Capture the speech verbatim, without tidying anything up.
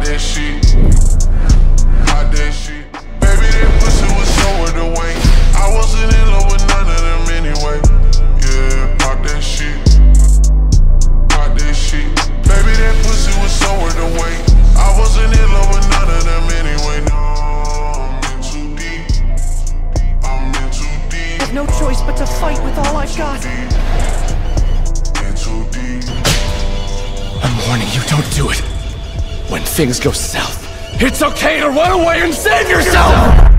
that shit. Pop that shit. Baby, that pussy was somewhere to wait. I wasn't in love with none of them anyway. Yeah, pop that shit. Pop that shit. Baby, that pussy was somewhere to wait. I wasn't in love with none of them anyway. No, I'm in too deep. I'm in too deep. I've no choice but to fight with all I've got. In too deep. I'm warning you, don't do it. When things go south, it's okay to run away and save yourself!